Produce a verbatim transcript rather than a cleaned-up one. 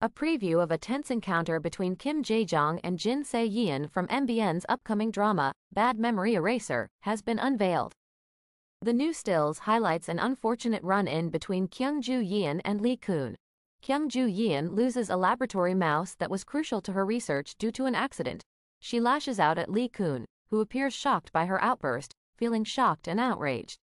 A preview of a tense encounter between Kim Jae-joong and Jinse-yeon from M B N's upcoming drama, Bad Memory Eraser, has been unveiled. The new stills highlights an unfortunate run-in between KimJae-joong and Lee-kun. KimJae-joong loses a laboratory mouse that was crucial to her research due to an accident. She lashes out at Lee-kun, who appears shocked by her outburst, feeling shocked and outraged.